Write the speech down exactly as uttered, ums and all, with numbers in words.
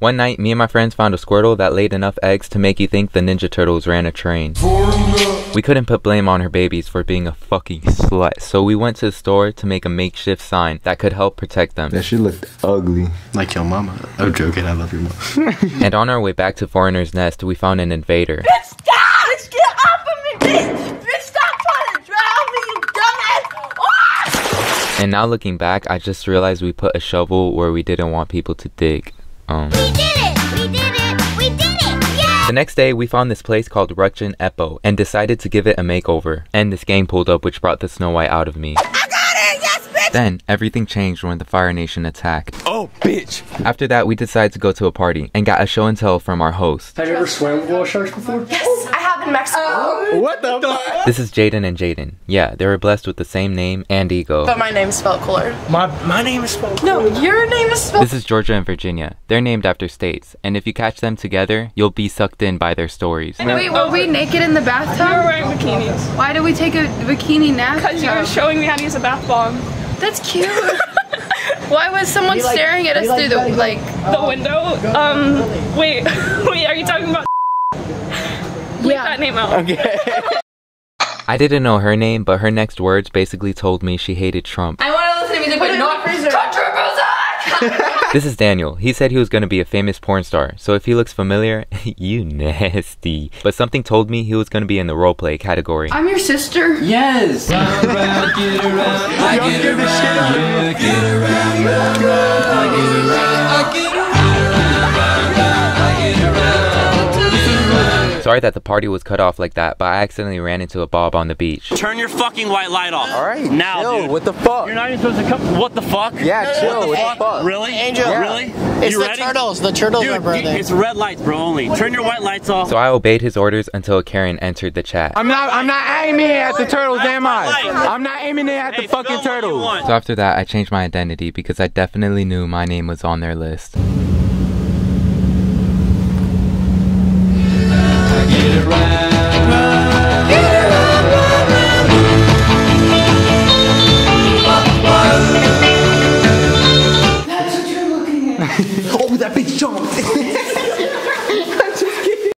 One night, me and my friends found a Squirtle that laid enough eggs to make you think the Ninja Turtles ran a train. We couldn't put blame on her babies for being a fucking slut, so we went to the store to make a makeshift sign that could help protect them. That shit looked ugly. Like your mama. I'm joking, I love your mom. And on our way back to Foreigner's Nest, we found an invader. Bitch, stop! Bitch, get off of me, bitch! Bitch, stop trying to drown me, you dumbass! Ah! And now looking back, I just realized we put a shovel where we didn't want people to dig. Um. We did it! We did it! We did it! Yeah! The next day, we found this place called Rutgen Epo and decided to give it a makeover. And this gang pulled up, which brought the Snow White out of me. I got it! Yes, bitch! Then, everything changed when the Fire Nation attacked. Oh, bitch! After that, we decided to go to a party and got a show and tell from our host. Have you ever swam with whale sharks before? Yes, I have in Mexico. Oh. What the fuck? This is Jaden and Jaden. Yeah, they were blessed with the same name and ego. But my name's spelled cooler. My, my name is spelled No, your name is spelled... This is Georgia and Virginia. They're named after states, and if you catch them together, you'll be sucked in by their stories. Wait, were we naked in the bathtub? We were wearing bikinis. Why did we take a bikini nap? Because you were showing me how to use a bath bomb. That's cute. Why was someone like- staring at us like through the, gotta go- like... The window? Um, wait, wait, are you talking about... Leave Yeah. that name out. Okay. I didn't know her name, but her next words basically told me she hated Trump. I want to listen to music, but not controversial. This is Daniel. He said he was going to be a famous porn star, so if he looks familiar, you nasty. But something told me he was going to be in the roleplay category. I'm your sister. Yes! Round, round, get around, I get around, you get around, round, round, I get around, I get around, round, round, I get around. Sorry that the party was cut off like that, but I accidentally ran into a Bob on the beach. Turn your fucking white light off. Alright, now, chill. dude. What the fuck? You're not even supposed to come. What the fuck? Yeah, chill. What the fuck? Really? Angel. Yeah. Really? It's you the ready? turtles. The turtles Dude, are brother. it's red lights, bro, only. Turn your white lights off. So I obeyed his orders until Karen entered the chat. I'm not I'm not aiming at the turtles, That's am my I? light. I'm not aiming at Hey, the fucking film what you turtles. want. So after that, I changed my identity because I definitely knew my name was on their list.